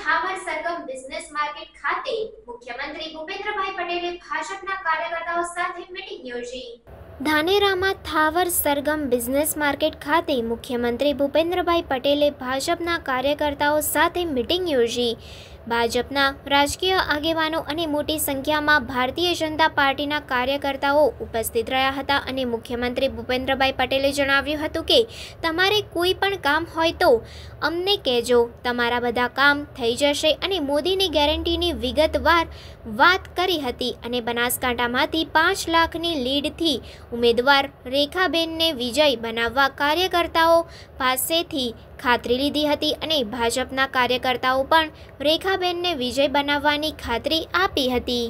Thawar Sargam business market ખાતે મુખ્યમંત્રી ભૂપેન્દ્રભાઈ પટેલે ભાજપના કાર્યકર્તાઓ સાથે મીટિંગ યોજી। ધાનેરામાં થાવર સરગમ બિઝનેસ માર્કેટ ખાતે મુખ્યમંત્રી ભૂપેન્દ્રભાઈ પટેલે ભાજપના કાર્યકર્તાઓ સાથે મીટિંગ યોજી। ભાજપના રાજકીય આગેવાનો અને મોટી સંખ્યામાં ભારતીય જનતા પાર્ટીના કાર્યકર્તાઓ ઉપસ્થિત રહ્યા હતા અને મુખ્યમંત્રી ભૂપેન્દ્રભાઈ પટેલે જણાવ્યું હતું કે તમારે કોઈ પણ કામ હોય તો અમને કહેજો, તમારા બધા કામ થઈ જશે અને મોદીની ગેરંટીની વિગતવાર વાત કરી હતી અને બનાસકાંઠામાંથી 5 લાખની લીડથી ઉમેદવાર રેખાબેનને વિજય બનાવવા કાર્યકર્તાઓ પાસેથી ખાતરી લીધી હતી અને ભાજપના કાર્યકર્તાઓ પણ રેખાબેનને વિજય બનાવવાની ખાતરી આપી હતી।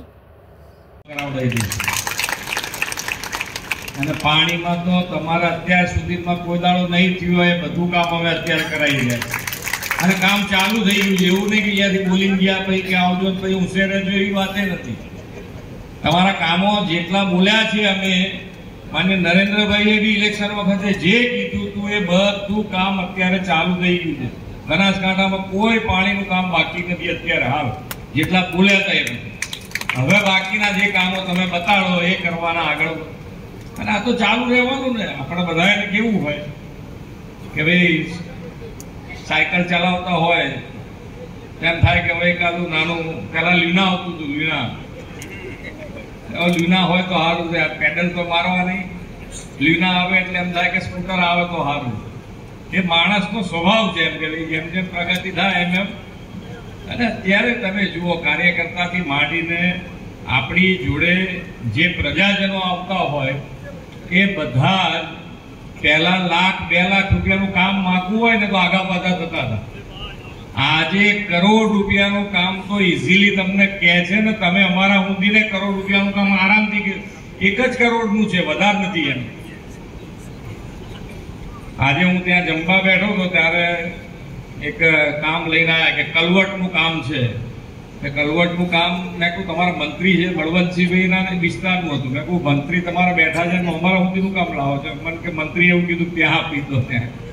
અને પાણીમાં તો તમારા અત્યાર સુધીમાં કોઈ દાડો નહીં થયો હોય, બધું કામ અમે અત્યારે કરાવી રહ્યા અને કામ ચાલુ થઈ ગયું છે। એવું નહીં કે અહીંયાથી બોલીને ગયા પછી કે આવજો પછી ઉછેર રહેજો, એવી વાત નથી। તમારા કામો જેટલા બોલ્યા છે અમે, માન્ય નરેન્દ્રભાઈએ બી ઇલેક્શન વખતે જે કીધું હતું એ બધું કામ અત્યારે ચાલુ થઈ ગયું છે। બનાસકાંઠામાં કોઈ પાણીનું કામ બાકી નથી અત્યારે હાલ, જેટલા બોલ્યા હતા એ બધું। હવે બાકીના જે કામો તમે બતાડો એ કરવાના આગળ, અને આ તો ચાલુ રહેવાનું ને। આપણે બધાને કેવું હોય કે ભાઈ સાયકલ ચલાવતા હોય તેમ થાય કે ભાઈ કાલું નાનું પેલા લીના આવતું હતું, લીના હોય તો સારું છે, પેડલ તો મારવા નહીં, લીના આવે એટલે એમ થાય કે સ્કૂટર આવે તો સારું। એ માણસનો સ્વભાવ છે, એમ કે જેમ જેમ પ્રગતિ થાય એમ એમ। અને અત્યારે તમે જુઓ કાર્યકર્તાથી માંડીને આપણી જોડે જે પ્રજાજનો આવતા હોય એ બધા પહેલા 1 લાખ 2 લાખ રૂપિયાનું કામ માંગવું હોય ને તો આગા પાછા થતા હતા। આજે ₹1 કરોડ કામ તો ઇઝીલી તમને કહે છે ને, તમે અમારા સુધીને ₹1 કરોડ કામ આરામથી 1 જ કરોડનું છે, વધારે નથી એમ। આજે હું ત્યાં જમવા બેઠો હતો ત્યારે એક કામ લઈને આવ્યા કે કલવટનું કામ છે। કલવટનું કામ મેં કહું તમારા મંત્રી છે બળવંતસિંહભાઈના વિસ્તારનું હતું। મેં કહું મંત્રી તમારા બેઠા છે, અમારા સુધીનું કામ લાવો છો? મને કે મંત્રી એવું કીધું ત્યાં આપી દો ત્યાં।